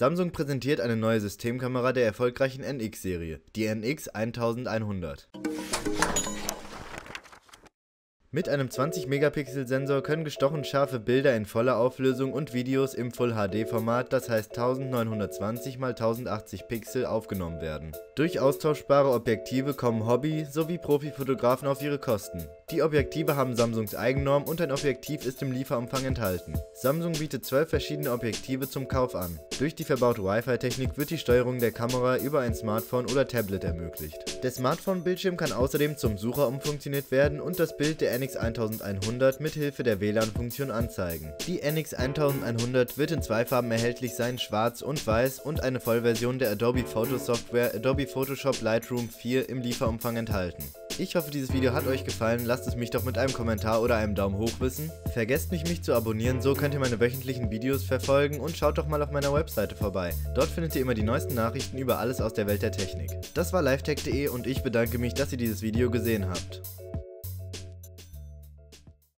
Samsung präsentiert eine neue Systemkamera der erfolgreichen NX-Serie, die NX-1100. Mit einem 20-Megapixel-Sensor können gestochen scharfe Bilder in voller Auflösung und Videos im Full-HD-Format, das heißt 1920 x 1080 Pixel, aufgenommen werden. Durch austauschbare Objektive kommen Hobby- sowie Profifotografen auf ihre Kosten. Die Objektive haben Samsungs Eigennorm und ein Objektiv ist im Lieferumfang enthalten. Samsung bietet 12 verschiedene Objektive zum Kauf an. Durch die verbaute Wi-Fi-Technik wird die Steuerung der Kamera über ein Smartphone oder Tablet ermöglicht. Der Smartphone-Bildschirm kann außerdem zum Sucher umfunktioniert werden und das Bild der NX-1100 mit Hilfe der WLAN-Funktion anzeigen. Die NX-1100 wird in zwei Farben erhältlich sein, schwarz und weiß, und eine Vollversion der Adobe Photo-Software Adobe Photoshop Lightroom 4 im Lieferumfang enthalten. Ich hoffe, dieses Video hat euch gefallen, lasst es mich doch mit einem Kommentar oder einem Daumen hoch wissen. Vergesst nicht, mich zu abonnieren, so könnt ihr meine wöchentlichen Videos verfolgen, und schaut doch mal auf meiner Webseite vorbei. Dort findet ihr immer die neuesten Nachrichten über alles aus der Welt der Technik. Das war LiveTech.de und ich bedanke mich, dass ihr dieses Video gesehen habt.